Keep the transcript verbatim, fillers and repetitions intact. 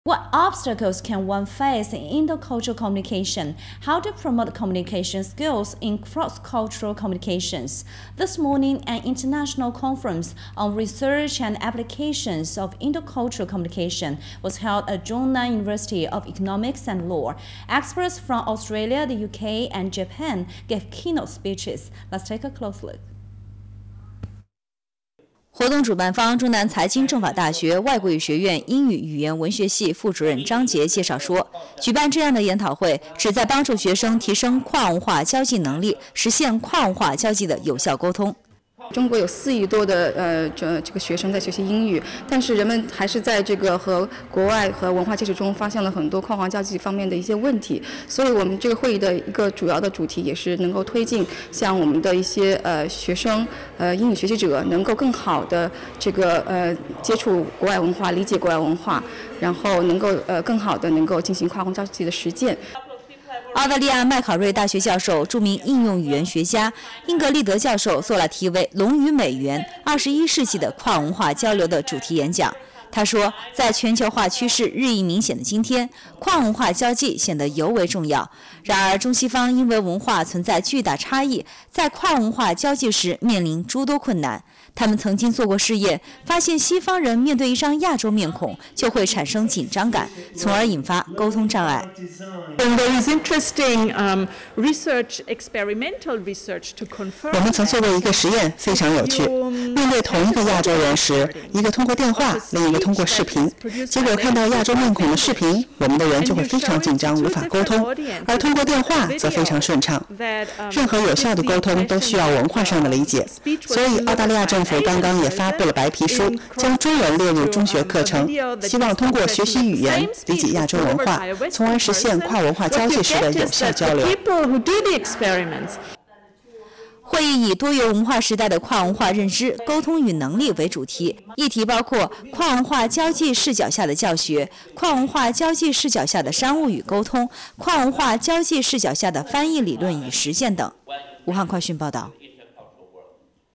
What obstacles can one face in intercultural communication? How to promote communication skills in cross-cultural communications? This morning, an international conference on research and applications of intercultural communication was held at Zhongnan University of Economics and Law. Experts from Australia, the U K, and Japan gave keynote speeches. Let's take a close look. 活动主办方中南财经政法大学外国语学院英语语言文学系副主任张杰介绍说，举办这样的研讨会，旨在帮助学生提升跨文化交际能力，实现跨文化交际的有效沟通。 中国有四亿多的呃这这个学生在学习英语，但是人们还是在这个和国外和文化接触中发现了很多跨行交际方面的一些问题，所以我们这个会议的一个主要的主题也是能够推进像我们的一些呃学生呃英语学习者能够更好的这个呃接触国外文化，理解国外文化，然后能够呃更好的能够进行跨行交际的实践。 澳大利亚麦考瑞大学教授、著名应用语言学家英格丽德教授做了题为“龙与美元：二十一世纪的跨文化交流”的主题演讲。他说，在全球化趋势日益明显的今天，跨文化交际显得尤为重要。然而，中西方因为文化存在巨大差异，在跨文化交际时面临诸多困难。 他们曾经做过试验，发现西方人面对一张亚洲面孔就会产生紧张感，从而引发沟通障碍。 我们曾做过一个实验，非常有趣。面对同一个亚洲人时，一个通过电话，另一个通过视频。结果看到亚洲面孔的视频，我们的人就会非常紧张，无法沟通；而通过电话则非常顺畅。任何有效的沟通都需要文化上的理解，所以澳大利亚政府 政府刚刚也发布了白皮书，将中文列入中学课程，希望通过学习语言理解亚洲文化，从而实现跨文化交际时的有效交流。 会议以多元文化时代的跨文化认知、沟通与能力为主题，议题包括跨文化交际视角下的教学、跨文化交际视角下的商务与沟通、跨文化交际视角下的翻译理论与实践等。武汉快讯报道。